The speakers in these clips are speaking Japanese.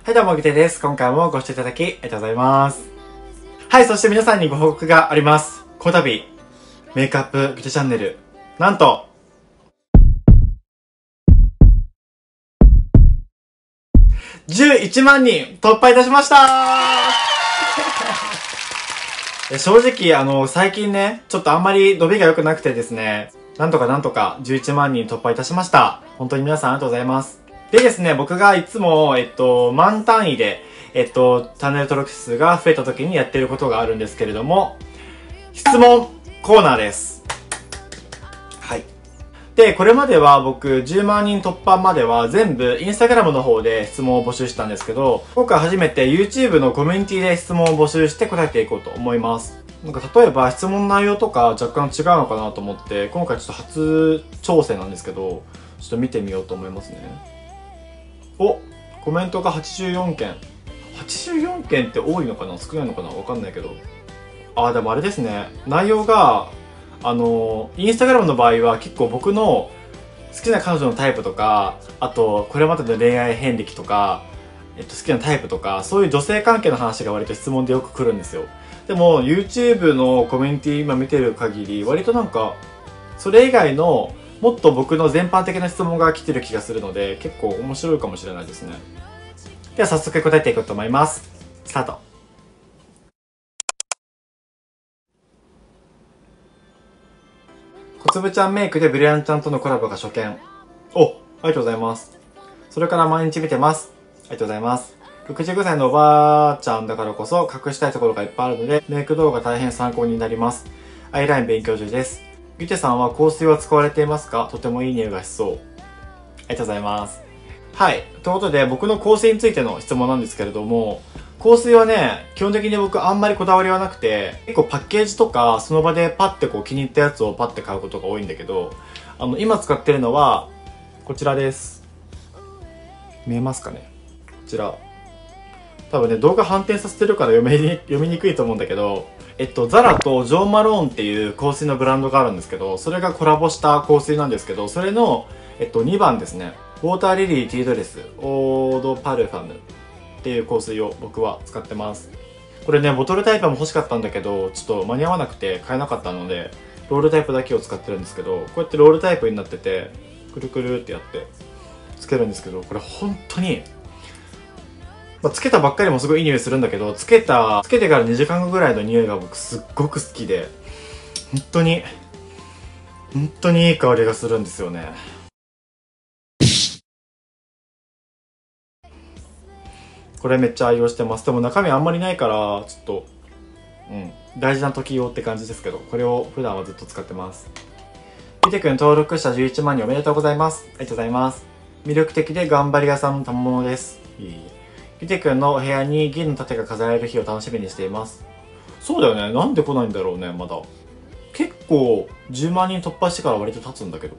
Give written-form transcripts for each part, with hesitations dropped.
はい、どうも、ぐてです。今回もご視聴いただき、ありがとうございます。はい、そして皆さんにご報告があります。この度、メイクアップぐてチャンネル、なんと、11万人突破いたしました正直、最近ね、ちょっとあんまり伸びが良くなくてですね、なんとか11万人突破いたしました。本当に皆さんありがとうございます。でですね、僕がいつも、万単位で、チャンネル登録者数が増えた時にやっていることがあるんですけれども、質問コーナーです。はい。で、これまでは僕10万人突破までは全部インスタグラムの方で質問を募集したんですけど、今回初めて YouTube のコミュニティで質問を募集して答えていこうと思います。なんか例えば質問内容とか若干違うのかなと思って、今回ちょっと初挑戦なんですけど、ちょっと見てみようと思いますね。お、コメントが84件。84件って多いのかな少ないのかなわかんないけど。でもあれですね。内容が、インスタグラムの場合は結構僕の好きな彼女のタイプとか、あと、これまでの恋愛遍歴とか、好きなタイプとか、そういう女性関係の話が割と質問でよく来るんですよ。でも、YouTube のコミュニティ今見てる限り、割となんか、それ以外の、もっと僕の全般的な質問が来てる気がするので、結構面白いかもしれないですね。では早速答えていこうと思います。スタート。小粒ちゃんメイクでブリアンちゃんとのコラボが初見。お、ありがとうございます。それから毎日見てます。ありがとうございます。65歳のおばあちゃんだからこそ隠したいところがいっぱいあるので、メイク動画大変参考になります。アイライン勉強中です。ギテさんは香水は使われていますか？とてもいい匂いがしそう。ありがとうございます。はい。ということで、僕の香水についての質問なんですけれども、香水はね、基本的に僕あんまりこだわりはなくて、結構パッケージとか、その場でパッてこう気に入ったやつをパッて買うことが多いんだけど、今使ってるのは、こちらです。見えますかね？こちら。多分ね、動画反転させてるから読みにくいと思うんだけど、ザラとジョーマローンっていう香水のブランドがあるんですけど、それがコラボした香水なんですけど、それの、2番ですね。ウォーターリリーティードレスオードパルファムっていう香水を僕は使ってます。これね、ボトルタイプも欲しかったんだけど、ちょっと間に合わなくて買えなかったので、ロールタイプだけを使ってるんですけど、こうやってロールタイプになってて、くるくるってやってつけるんですけど、これ本当に、つけたばっかりもすごいいい匂いするんだけど、つけてから2時間後ぐらいの匂いが僕すっごく好きで、本当にいい香りがするんですよね。これめっちゃ愛用してます。でも中身あんまりないから、ちょっと、大事な時用って感じですけど、これを普段はずっと使ってます。ギテくん登録者11万人おめでとうございます。ありがとうございます。魅力的で頑張り屋さんの賜物です。ギテくんのお部屋に銀の盾が飾られる日を楽しみにしています。そうだよね。なんで来ないんだろうね、まだ。結構、10万人突破してから割と経つんだけど。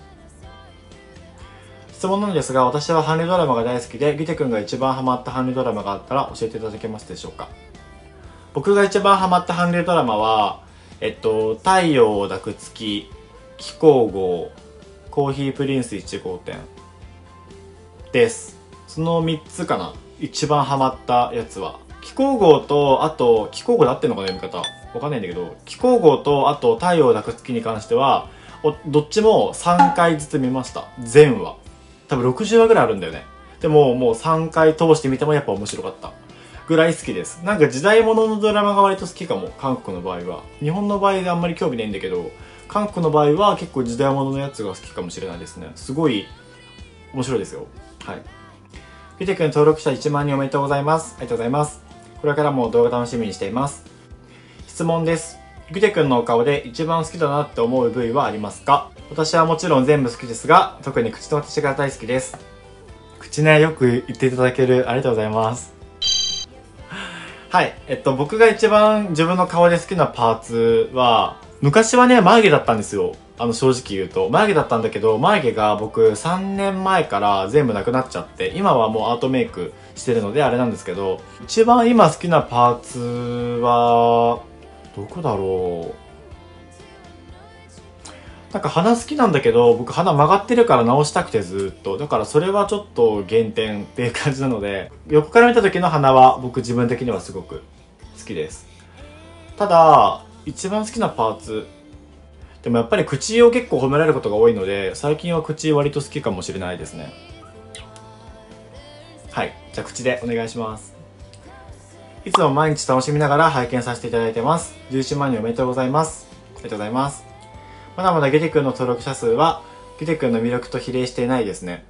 質問なんですが、私は韓流ドラマが大好きで、ギテくんが一番ハマった韓流ドラマがあったら教えていただけますでしょうか？僕が一番ハマった韓流ドラマは、太陽を抱く月、気候号、コーヒープリンス1号店です。その3つかな。一番ハマったやつは。気候号と、あと、気候号で合ってんのかな読み方。わかんないんだけど、気候号と、あと、太陽を抱く月に関しては、どっちも3回ずつ見ました。全話。多分60話ぐらいあるんだよね。でも、もう3回通してみてもやっぱ面白かった。ぐらい好きです。なんか時代物のドラマが割と好きかも。韓国の場合は。日本の場合であんまり興味ないんだけど、韓国の場合は結構時代物のやつが好きかもしれないですね。すごい面白いですよ。はい。ギテくん登録者1万人おめでとうございます。ありがとうございます。これからも動画楽しみにしています。質問です。ギテくんのお顔で一番好きだなって思う部位はありますか？私はもちろん全部好きですが、特に口の形が大好きです。口ね、よく言っていただける。ありがとうございます。はい。僕が一番自分の顔で好きなパーツは、昔はね、眉毛だったんですよ。正直言うと。眉毛だったんだけど、眉毛が僕3年前から全部なくなっちゃって、今はもうアートメイクしてるのであれなんですけど、一番今好きなパーツは、どこだろう。 なんか鼻好きなんだけど、僕鼻曲がってるから直したくてずっと。だからそれはちょっと減点っていう感じなので、横から見た時の鼻は僕自分的にはすごく好きです。ただ、一番好きなパーツ、でもやっぱり口を結構褒められることが多いので、最近は口割と好きかもしれないですね。はい。じゃあ口でお願いします。いつも毎日楽しみながら拝見させていただいてます。11万人おめでとうございます。ありがとうございます。まだまだゲテ君の登録者数は、ゲテ君の魅力と比例していないですね。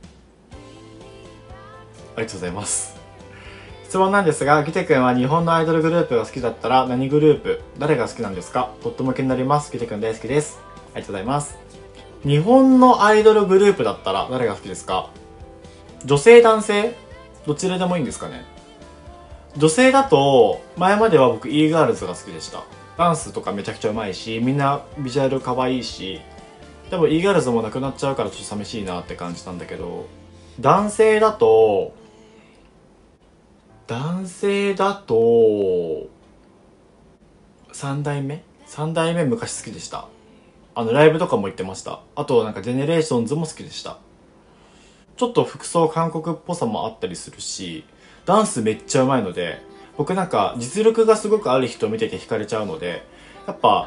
ありがとうございます。質問なんですが、ゲテ君は日本のアイドルグループが好きだったら何グループ、誰が好きなんですか？とっても気になります。ゲテ君大好きです。ありがとうございます。日本のアイドルグループだったら誰が好きですか？女性男性どちらでもいいんですかね。女性だと、前までは僕 e ガールズが好きでした。ダンスとかめちゃくちゃうまいし、みんなビジュアル可愛いし、でも e ガールズもなくなっちゃうからちょっと寂しいなって感じなんだけど、男性だと、三代目昔好きでした。ライブとかも行ってました。あとなんかジェネレーションズも好きでした。ちょっと服装韓国っぽさもあったりするし、ダンスめっちゃうまいので、僕なんか実力がすごくある人を見てて惹かれちゃうので、やっぱ、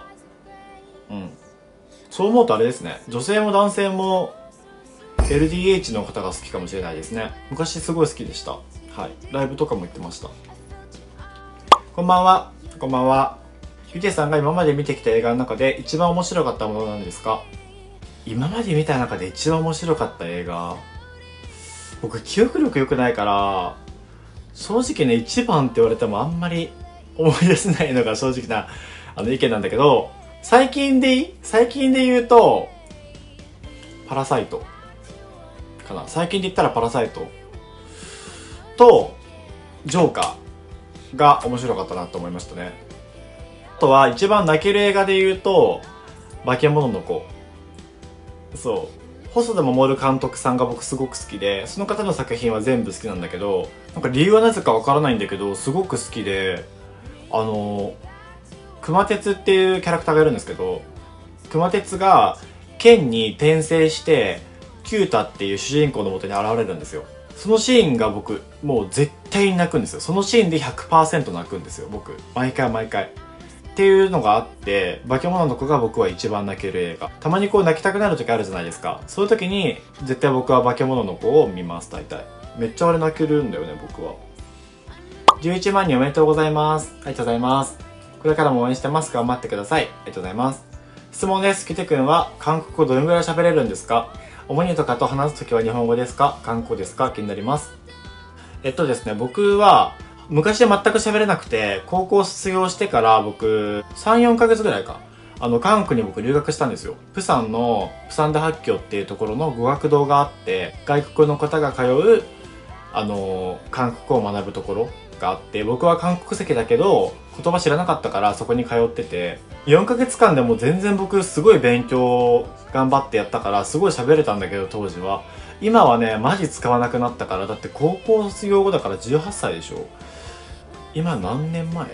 そう思うとあれですね。女性も男性も LDH の方が好きかもしれないですね。昔すごい好きでした。はい。ライブとかも行ってました。こんばんは。こんばんは。ゆてさんが今まで見てきた映画の中で一番面白かったものなんですか？今まで見た中で一番面白かった映画。僕記憶力良くないから、正直ね、一番って言われてもあんまり思い出せないのが正直な意見なんだけど、最近で言うと、パラサイトかな。最近で言ったらパラサイトと、ジョーカーが面白かったなと思いましたね。あとは一番泣ける映画で言うと、化け物の子。そう。細田守監督さんが僕すごく好きで、その方の作品は全部好きなんだけど、なんか理由はなぜかわからないんだけど、すごく好きで、熊徹っていうキャラクターがいるんですけど、熊徹が剣に転生して、キュータっていう主人公のもとに現れるんですよ。そのシーンが僕、もう絶対に泣くんですよ。そのシーンで 100% 泣くんですよ、僕。毎回毎回。っていうのがあって、化け物の子が僕は一番泣ける映画。たまにこう泣きたくなる時あるじゃないですか。そういう時に、絶対僕は化け物の子を見ます、大体。めっちゃあれ泣けるんだよね、僕は。11万人おめでとうございます。ありがとうございます。これからも応援してます。頑張ってください。ありがとうございます。質問です。キテ君は韓国語どれぐらい喋れるんですか？おもにとかと話すときは日本語ですか？韓国語ですか？気になります。ですね、僕は、昔は全く喋れなくて、高校卒業してから僕、3、4ヶ月ぐらいか。韓国に僕留学したんですよ。プサンの、プサンダハッキョっていうところの語学堂があって、外国の方が通う、韓国語を学ぶところがあって、僕は韓国籍だけど、言葉知らなかったからそこに通ってて、4ヶ月間でも全然僕すごい勉強頑張ってやったから、すごい喋れたんだけど、当時は。今はね、マジ使わなくなったから、だって高校卒業後だから18歳でしょ。今何年前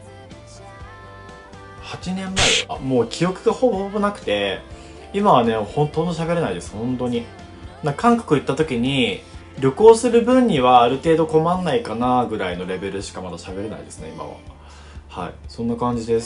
?8 年前。もう記憶がほぼほぼなくて、今はね、ほとんど喋れないです、本当に。韓国行った時に、旅行する分にはある程度困んないかなぐらいのレベルしかまだ喋れないですね、今は。はい、そんな感じです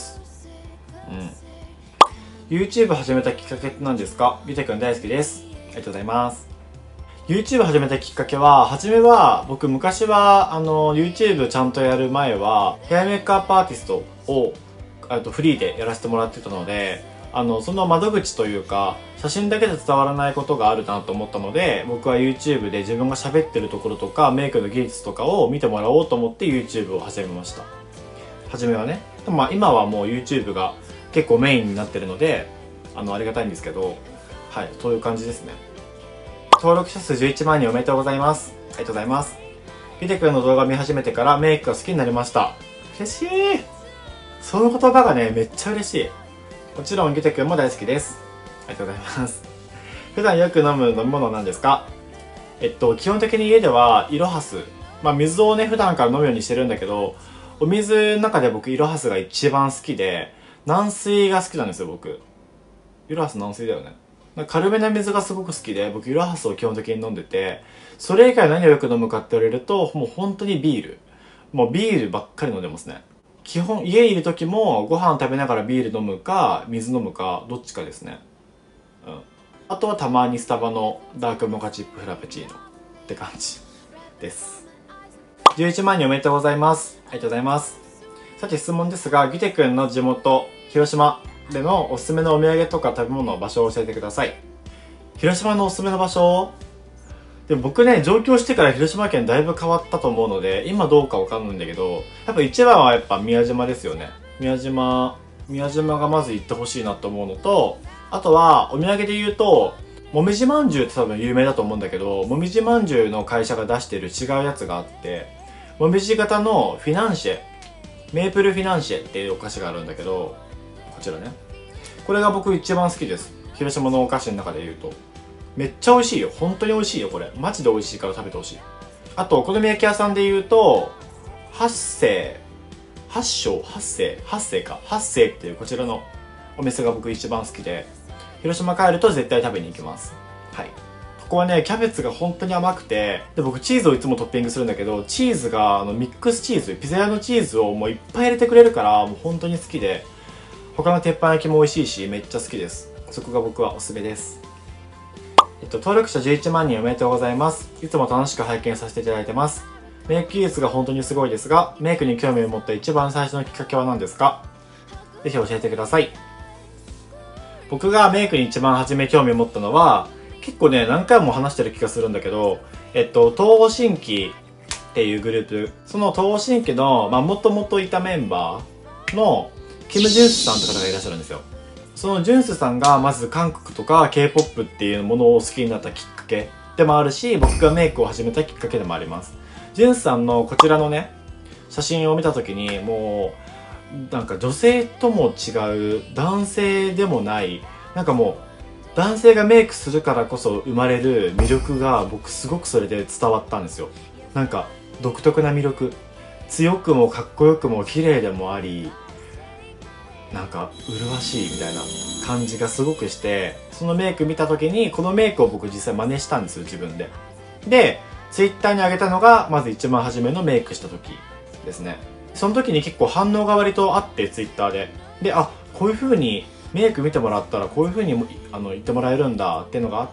。YouTube 始めたきっかけって何ですか？ゆてくん大好きです。ありがとうございます。YouTube 始めたきっかけは、初めは、僕昔は、YouTube ちゃんとやる前は、ヘアメイクアップアーティストを、フリーでやらせてもらってたので、その窓口というか、写真だけで伝わらないことがあるなと思ったので、僕は YouTube で自分が喋ってるところとか、メイクの技術とかを見てもらおうと思って YouTube を始めました。初めはね。でも今はもう YouTube が結構メインになってるので、ありがたいんですけど、はい、そういう感じですね。登録者数11万人おめでとうございます。ありがとうございます。ヒデくんの動画見始めてからメイクが好きになりました。嬉しい。その言葉がね、めっちゃ嬉しい。もちろんギテくんも大好きです。ありがとうございます。普段よく飲む飲み物は何ですか？基本的に家ではイロハス。水をね、普段から飲むようにしてるんだけど、お水の中で僕イロハスが一番好きで、軟水が好きなんですよ、僕。イロハス軟水だよね。 軽めな水がすごく好きで、僕イロハスを基本的に飲んでて、それ以外何をよく飲むかって言われると、もう本当にビール。もうビールばっかり飲んでますね。基本家にいる時もご飯食べながらビール飲むか、水飲むか、どっちかですね。うん。あとはたまにスタバのダークモカチップフラペチーノって感じです。11万人おめでとうございます。ありがとうございます。さて質問ですが、ギテ君の地元、広島でのおすすめのお土産とか食べ物の場所を教えてください。広島のおすすめの場所で、僕ね、上京してから広島県だいぶ変わったと思うので、今どうかわかんないんだけど、やっぱ一番はやっぱ宮島ですよね。宮島がまず行ってほしいなと思うのと、あとはお土産で言うと、もみじまんじゅうって多分有名だと思うんだけど、もみじまんじゅうの会社が出してる違うやつがあって、もみじ型のフィナンシェ、メープルフィナンシェっていうお菓子があるんだけど、こちらね。これが僕一番好きです。広島のお菓子の中で言うと。めっちゃ美味しいよ。本当に美味しいよ、これ。マジで美味しいから食べてほしい。あと、お好み焼き屋さんで言うと、八世っていうこちらのお店が僕一番好きで、広島帰ると絶対食べに行きます。はい。ここはね、キャベツが本当に甘くて、で、僕チーズをいつもトッピングするんだけど、チーズがミックスチーズ、ピザ屋のチーズをもういっぱい入れてくれるから、もう本当に好きで、他の鉄板焼きも美味しいし、めっちゃ好きです。そこが僕はおすすめです。登録者11万人おめでとうございます。いつも楽しく拝見させていただいてます。メイク技術が本当にすごいですが、メイクに興味を持った一番最初のきっかけは何ですか？ぜひ教えてください。僕がメイクに一番初め興味を持ったのは、結構ね、何回も話してる気がするんだけど、東方神起っていうグループ、その東方神起の、もともといたメンバーの、キム・ジュンスさんって方がいらっしゃるんですよ。そのジュンスさんがまず韓国とか K-POP っていうものを好きになったきっかけでもあるし、僕がメイクを始めたきっかけでもあります。ジュンスさんのこちらのね、写真を見た時にもう、なんか女性とも違う、男性でもない、なんかもう、男性がメイクするからこそ生まれる魅力が僕すごくそれで伝わったんですよ。なんか独特な魅力。強くもかっこよくも綺麗でもあり、なんか麗しいみたいな感じがすごくして、そのメイク見た時にこのメイクを僕実際真似したんですよ、自分で。で、ツイッターに上げたのがまず一番初めのメイクした時ですね。その時に結構反応が割とあって、ツイッターで。で、あ、こういう風にメイク見てもらったらこういう風に言ってもらえるんだっていうのがあって、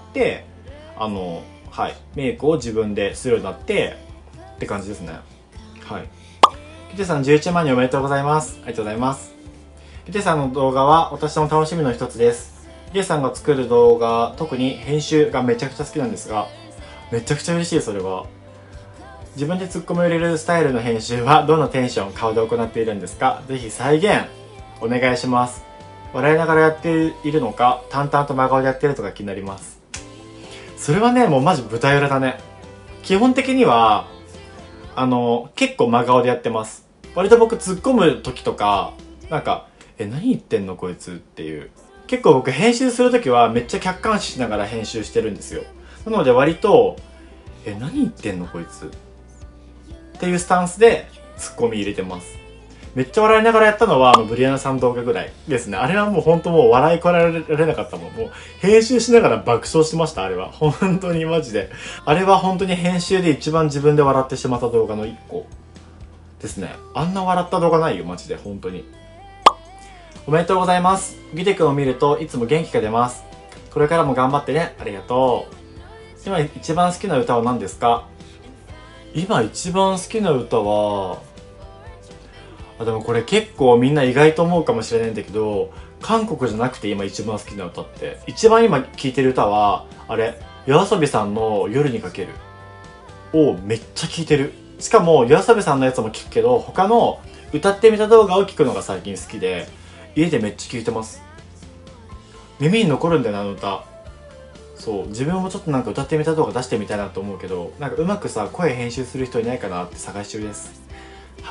はい、メイクを自分でするようになってって感じですね。はい。キテさん11万人おめでとうございます。ありがとうございます。ヒデさんの動画は私の楽しみの一つです。ヒデさんが作る動画、特に編集がめちゃくちゃ好きなんですが、めちゃくちゃ嬉しい、それは。自分でツッコミを入れるスタイルの編集はどんなテンション、顔で行っているんですか？ぜひ再現お願いします。笑いながらやっているのか、淡々と真顔でやっているとか気になります。それはね、もうマジ舞台裏だね。基本的には、結構真顔でやってます。割と僕突っ込む時とか、なんか、何言ってんのこいつっていう。結構僕編集するときはめっちゃ客観視しながら編集してるんですよ。なので割と、何言ってんのこいつっていうスタンスでツッコミ入れてます。めっちゃ笑いながらやったのはブリアナさん動画ぐらいですね。あれはもう本当もう笑いこらえられなかったもん。もう編集しながら爆笑してました、あれは。本当にマジで。あれは本当に編集で一番自分で笑ってしまった動画の一個ですね。あんな笑った動画ないよ、マジで。本当に。おめでとうございます。ギテ君を見るといつも元気が出ます。これからも頑張ってね。ありがとう。今一番好きな歌は何ですか？今一番好きな歌は、でもこれ結構みんな意外と思うかもしれないんだけど、韓国じゃなくて今一番好きな歌って、一番今聴いてる歌は、あれ、YOASOBIさんの夜にかけるをめっちゃ聴いてる。しかも YOASOBIさんのやつも聴くけど、他の歌ってみた動画を聴くのが最近好きで、家でめっちゃ聴いてます。耳に残るんだよな、あの歌。そう、自分もちょっとなんか歌ってみた動画出してみたいなと思うけど、なんかうまくさ、声編集する人いないかなって探し中です。はい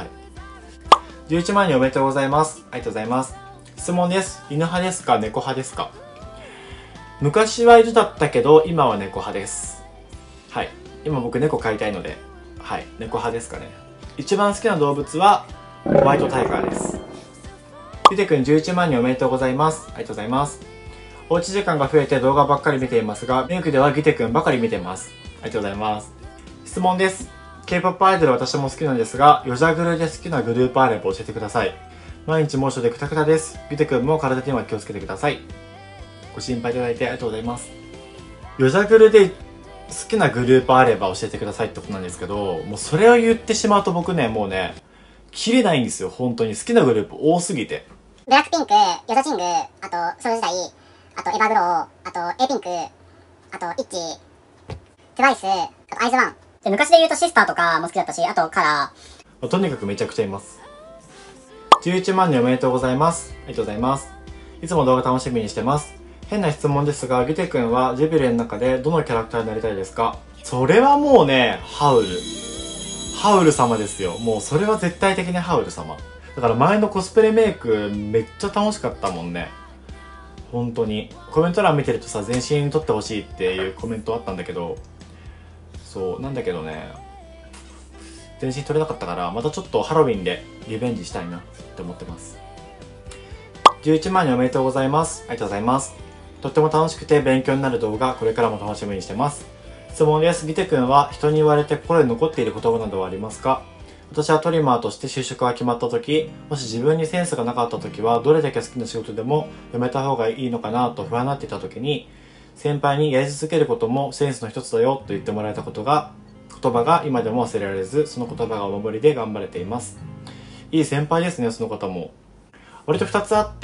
。11万人おめでとうございます。ありがとうございます。質問です。犬派ですか？猫派ですか？昔は犬だったけど、今は猫派です。はい。今僕猫飼いたいので、はい。猫派ですかね。一番好きな動物は、ホワイトタイガーです。ゆてくん11万人おめでとうございます。ありがとうございます。 おうち時間が増えて動画ばっかり見ていますが、メイクではギテくんばかり見てます。ありがとうございます。質問です。K-POP アイドル私も好きなんですが、ヨジャグルで好きなグループあれば教えてください。毎日猛暑でクタクタです。ギテくんも体には気をつけてください。ご心配いただいてありがとうございます。ヨジャグルで好きなグループあれば教えてくださいってことなんですけど、もうそれを言ってしまうと僕ね、もうね、切れないんですよ。本当に好きなグループ多すぎて。 ブラックピンク、ヨジャチング、あとソロ時代、あとエヴァグロー、あと A ピンク、あとイッチ、トゥワイス、あとアイズワン。で昔で言うとシスターとかも好きだったし、あとカラー。とにかくめちゃくちゃいます。11万人おめでとうございます。ありがとうございます。いつも動画楽しみにしてます。変な質問ですが、ギテ君はジュビレの中でどのキャラクターになりたいですか？それはもうね、ハウル。ハウル様ですよ。もうそれは絶対的にハウル様。だから前のコスプレメイクめっちゃ楽しかったもんね。本当に。コメント欄見てるとさ、全身撮ってほしいっていうコメントあったんだけど、そう、なんだけどね、全身撮れなかったから、またちょっとハロウィンでリベンジしたいなって思ってます。11万人おめでとうございます。ありがとうございます。とっても楽しくて勉強になる動画、これからも楽しみにしてます。質問です。ギテ君は人に言われて心に残っている言葉などはありますか？私はトリマーとして就職が決まった時、もし自分にセンスがなかった時は、どれだけ好きな仕事でもやめた方がいいのかなと不安になっていた時に、先輩にやり続けることもセンスの一つだよと言ってもらえた言葉が今でも忘れられず、その言葉がお守りで頑張れています。いい先輩ですね、その方も。割と2つあって、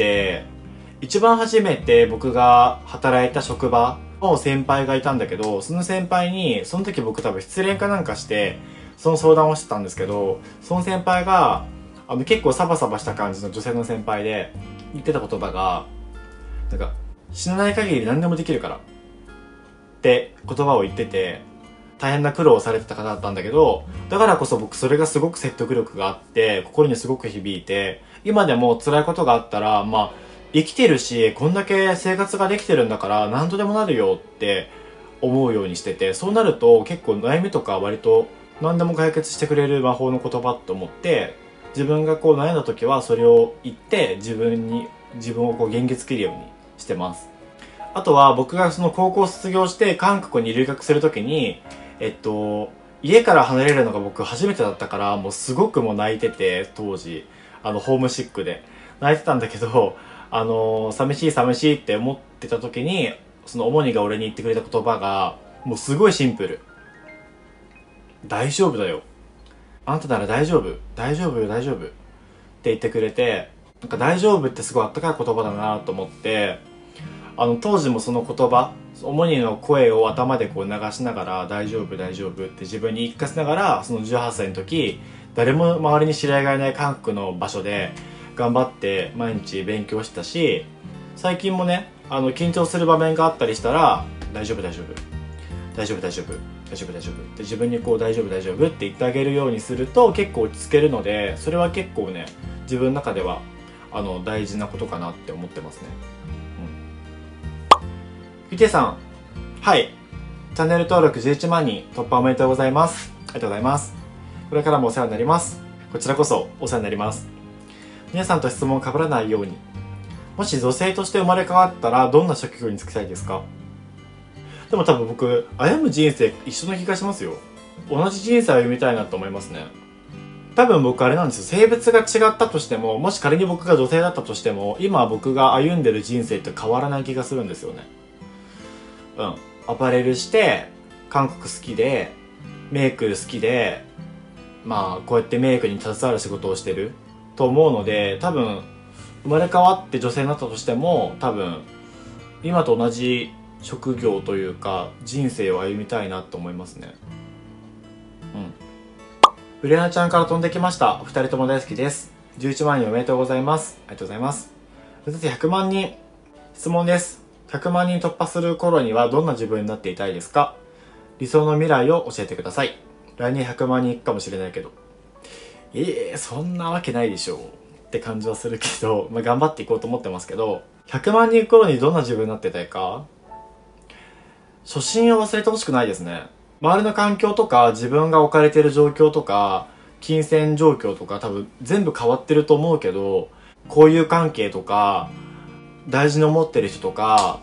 一番初めて僕が働いた職場の先輩がいたんだけど、その先輩に、その時僕多分失恋かなんかして、その相談をしてたんですけど、その先輩が、結構サバサバした感じの女性の先輩で、言ってた言葉が、なんか、死なない限り何でもできるから、って言葉を言ってて、大変な苦労をされてた方だったんだけど、だからこそ僕それがすごく説得力があって、心にすごく響いて、今でも辛いことがあったら、生きてるし、こんだけ生活ができてるんだから何とでもなるよって思うようにしてて、そうなると結構悩みとか割と何でも解決してくれる魔法の言葉と思って、自分がこう悩んだ時はそれを言って自分をこう元気づけるようにしてます。あとは僕がその高校卒業して韓国に留学する時に、家から離れるのが僕初めてだったから、もうすごくもう泣いてて、当時、ホームシックで泣いてたんだけど、寂しい寂しいって思ってた時に、その主にが俺に言ってくれた言葉が、もうすごいシンプル。大丈夫だよ。あんたなら大丈夫。大丈夫よ、大丈夫。って言ってくれて、なんか大丈夫ってすごいあったかい言葉だなと思って、当時もその言葉、主にの声を頭でこう流しながら、大丈夫、大丈夫って自分に言い聞かせながら、その18歳の時、誰も周りに知り合いがいない韓国の場所で、頑張って毎日勉強してたし、最近もね、緊張する場面があったりしたら、大丈夫、大丈夫。大丈夫、大丈夫。大丈夫、大丈夫。って自分にこう、大丈夫、大丈夫って言ってあげるようにすると結構落ち着けるので、それは結構ね、自分の中では、大事なことかなって思ってますね。ゆてさん、はい。チャンネル登録11万人突破おめでとうございます。ありがとうございます。これからもお世話になります。こちらこそお世話になります。皆さんと質問を被らないように。もし女性として生まれ変わったらどんな職業に就きたいですか？でも多分僕、歩む人生一緒の気がしますよ。同じ人生を歩みたいなと思いますね。多分僕あれなんですよ。性別が違ったとしても、もし仮に僕が女性だったとしても、今僕が歩んでる人生って変わらない気がするんですよね。アパレルして、韓国好きで、メイク好きで、こうやってメイクに携わる仕事をしてると思うので、多分、生まれ変わって女性になったとしても、多分、今と同じ職業というか、人生を歩みたいなと思いますね。ブリアナちゃんから飛んできました。お二人とも大好きです。11万人おめでとうございます。ありがとうございます。そして100万人。質問です。100万人突破する頃にはどんな自分になっていたいですか？理想の未来を教えてください。来年100万人いくかもしれないけど。そんなわけないでしょうって感じはするけど、頑張っていこうと思ってますけど、100万人いく頃にどんな自分になってたいか？初心を忘れてほしくないですね。周りの環境とか、自分が置かれている状況とか、金銭状況とか多分全部変わってると思うけど、交友関係とか、大事に思ってる人とか、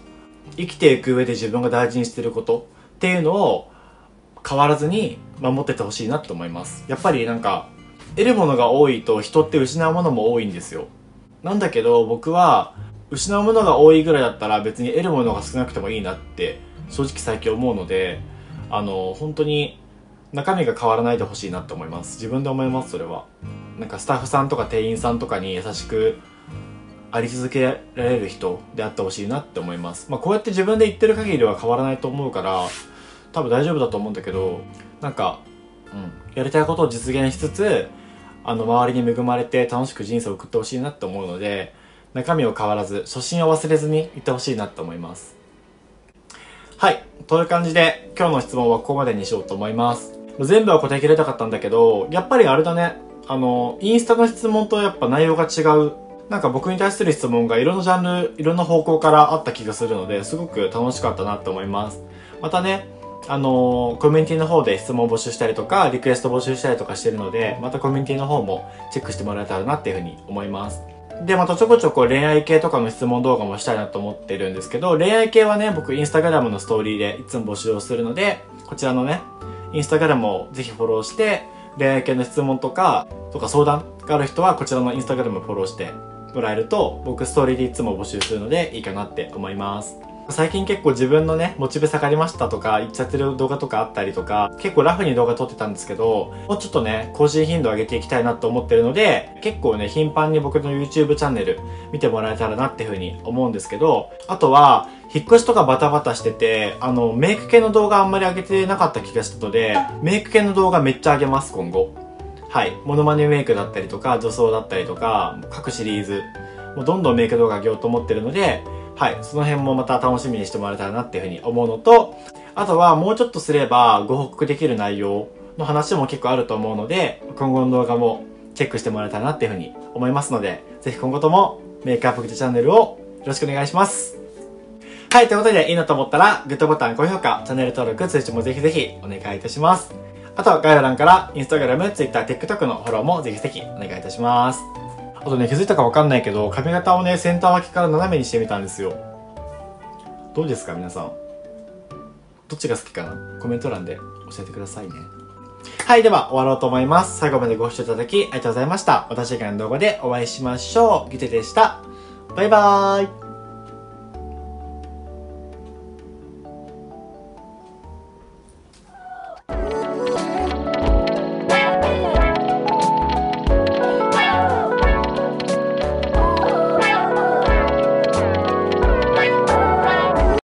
生きていく上で自分が大事にしてることっていうのを変わらずに守っててほしいなと思います。やっぱりなんか得るものが多いと人って失うものも多いんですよ。なんだけど僕は失うものが多いぐらいだったら別に得るものが少なくてもいいなって正直最近思うので、本当に中身が変わらないでほしいなって思います。自分で思います。それはなんかスタッフさんとか店員さんとかに優しくあり続けられる人であってほしいなって思います。こうやって自分で言ってる限りは変わらないと思うから多分大丈夫だと思うんだけど、なんかやりたいことを実現しつつ周りに恵まれて楽しく人生を送ってほしいなって思うので、中身を変わらず初心を忘れずにいってほしいなって思います。はい、という感じで今日の質問はここまでにしようと思います。全部は答えきれたかったんだけど、やっぱりあれだね、インスタの質問とやっぱ内容が違う、なんか僕に対する質問がいろんなジャンル、いろんな方向からあった気がするので、すごく楽しかったなって思います。またね、コミュニティの方で質問を募集したりとか、リクエスト募集したりとかしてるので、またコミュニティの方もチェックしてもらえたらなっていうふうに思います。で、またちょこちょこ恋愛系とかの質問動画もしたいなと思ってるんですけど、恋愛系はね、僕インスタグラムのストーリーでいつも募集をするので、こちらのね、インスタグラムをぜひフォローして、恋愛系の質問とか相談がある人はこちらのインスタグラムフォローしてもらえると、僕ストーリーでいつも募集するのでいいかなって思います。最近結構自分のね、モチベ下がりましたとか言っちゃってる動画とかあったりとか、結構ラフに動画撮ってたんですけど、もうちょっとね、更新頻度上げていきたいなと思ってるので、結構ね、頻繁に僕の YouTube チャンネル見てもらえたらなっていう風に思うんですけど、あとは、引っ越しとかバタバタしてて、メイク系の動画あんまり上げてなかった気がしたので、メイク系の動画めっちゃ上げます、今後。はい。モノマネメイクだったりとか、女装だったりとか、各シリーズ、もうどんどんメイク動画上げようと思ってるので、はい、その辺もまた楽しみにしてもらえたらなっていうふうに思うのと、あとはもうちょっとすればご報告できる内容の話も結構あると思うので、今後の動画もチェックしてもらえたらなっていうふうに思いますので、ぜひ今後ともメイクアップグッドチャンネルをよろしくお願いします。はい、ということでいいなと思ったら、グッドボタン、高評価、チャンネル登録、通知もぜひぜひお願いいたします。あとは概要欄からインスタグラム、ツイッター、TikTok のフォローもぜひぜひお願いいたします。あとね、気づいたかわかんないけど、髪型をね、センター脇から斜めにしてみたんですよ。どうですか皆さん。どっちが好きかな、コメント欄で教えてくださいね。はい、では終わろうと思います。最後までご視聴いただきありがとうございました。また次回の動画でお会いしましょう。ギテでした。バイバーイ。